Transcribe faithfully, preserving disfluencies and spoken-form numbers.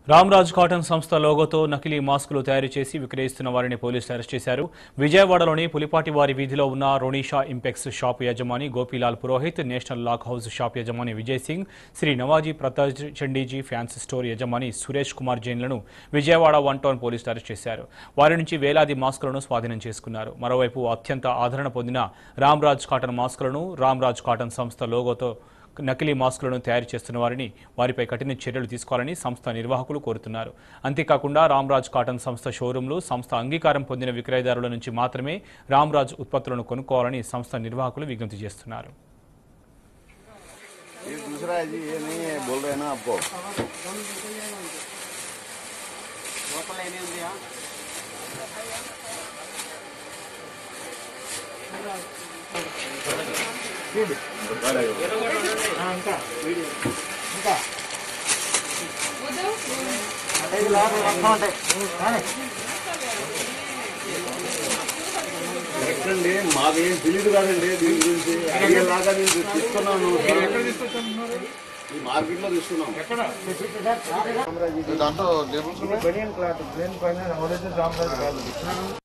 Ramraj cotton సంస్థ లోగోతో నకిలీ మాస్కులు తయారు చేసి విక్రయిస్తున్న వారిని పోలీసులు అరెస్ట్ చేశారు. విజయవాడలోని పులిపాటి వారి వీధిలో ఉన్న రోనిషా ఇంపెక్స్ షాప్ యజమాని Gopilal Purohit, national lock house shop యజమాని విజయ్ సింగ్, శ్రీ నవాజీ ప్రతాజ్ చండీజీ ఫ్యాన్సీ స్టోర్ యజమాని సురేష్ కుమార్ జైన్లను విజయవాడ వన్ టౌన్ పోలీసులు అరెస్ట్ చేశారు. వారి నుంచి వేలాది మాస్కులను స్వాధీనం చేసుకున్నారు. మరోవైపు అత్యంత ఆదరణ పొందిన రామ్రాజ్ కాటన్ మాస్కులను రామ్రాజ్ కాటన్ సంస్థ లోగోతో నకిలీ మాస్కులను తయారు చేస్తున్న వారిని వారిపై కఠిన చర్యలు తీసుకోవాలని సంస్థ నిర్వాహకులు కోరుతున్నారు. అంతేకాకుండా రామ్రాజ్ కాటన్ సంస్థ షోరూంలు, సంస్థ అంగీకారం పొందిన విక్రయదారుల నుంచి మాత్రమే రామ్రాజ్ ఉత్పత్తులను కొనుక్కోవాలని సంస్థ నిర్వాహకులు విజ్ఞప్తి చేస్తున్నారు. ఎక్కడండి మాకేం తెలియదు కాదండి దీని గురించి అడిగేలాగా నేను తీసుకున్నాను ఈ మార్కెట్లో తీసుకున్నాం దాంట్లో లేబుల్స్ బనియన్ క్లాత్ ప్లేన్ పైన రామ్రాజ్ కాదు.